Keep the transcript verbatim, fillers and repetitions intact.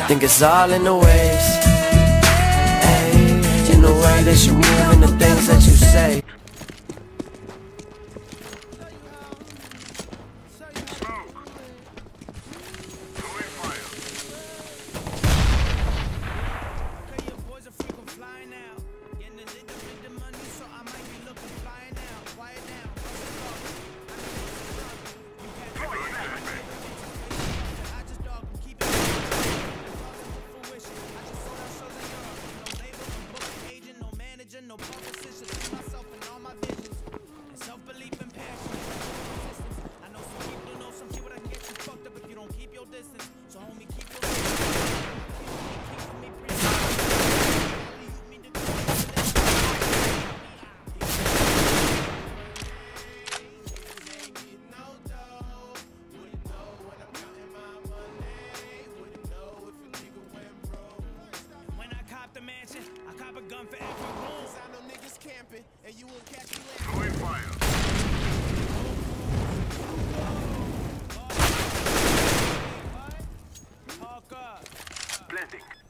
think it's all in the ways, ay, in the way that you move and the things that you say. No politician, myself and all my visions, and self-belief and passion. I know some people know some people that can get you fucked up if you don't keep your distance. So homie, keep your distance. When I cop the mansion, I cop a gun for every room. I know niggas camping, and you won't catch me Throwing fire. Hawk up. Planting.